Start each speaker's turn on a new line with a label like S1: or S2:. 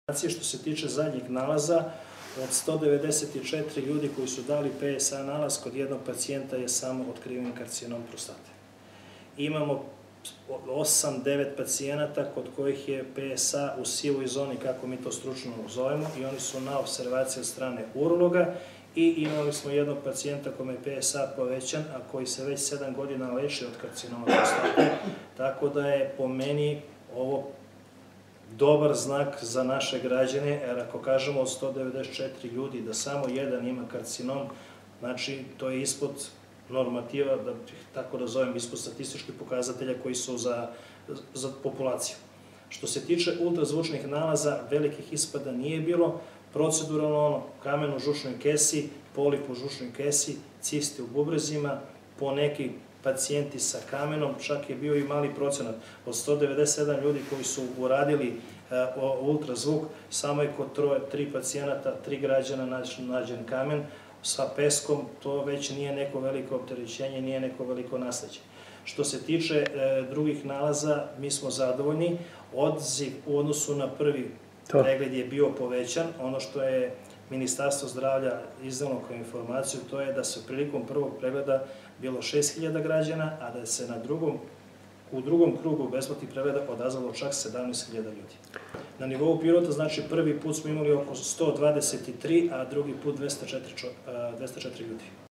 S1: Što se tiče zadnjih nalaza, od 194 ljudi koji su dali PSA nalaz, kod jednog pacijenta je samo otkriven karcinom prostate. Imamo 8-9 pacijenata kod kojih je PSA u sivoj zoni, kako mi to stručno zovemo, i oni su na observaciji od strane urologa, i imali smo jednog pacijenta kome je PSA povećan, a koji se već 7 godina leči od karcinoma prostate, tako da je po meni ovo dobar znak za naše građane, jer ako kažemo od 194 ljudi da samo jedan ima karcinom, znači to je ispod normativa, da tako da zovem, ispod statističkih pokazatelja koji su za populaciju. Što se tiče ultrazvučnih nalaza, velikih ispada nije bilo, proceduralno kamen u žučnoj kesi, polip u žučnoj kesi, cisti u bubrezima, po neki pacijenti sa kamenom, čak je bio i mali procenat. Od 197 ljudi koji su uradili ultrazvuk, samo je kod 3 pacijenata, 3 građana nađen kamen sa peskom, to već nije neko veliko opterećenje, nije neko veliko nasleđe. Što se tiče drugih nalaza, mi smo zadovoljni. Odziv u odnosu na prvi pregled je bio povećan. Ono što je Ministarstvo zdravlja izdalo kao informaciju, to je da se prilikom prvog pregleda bilo 6.000 građana, a da se u drugom krugu besplatnih pregleda odazvalo čak 17.000 ljudi. Na nivou Pirota, znači prvi put smo imali oko 123, a drugi put 204 ljudi.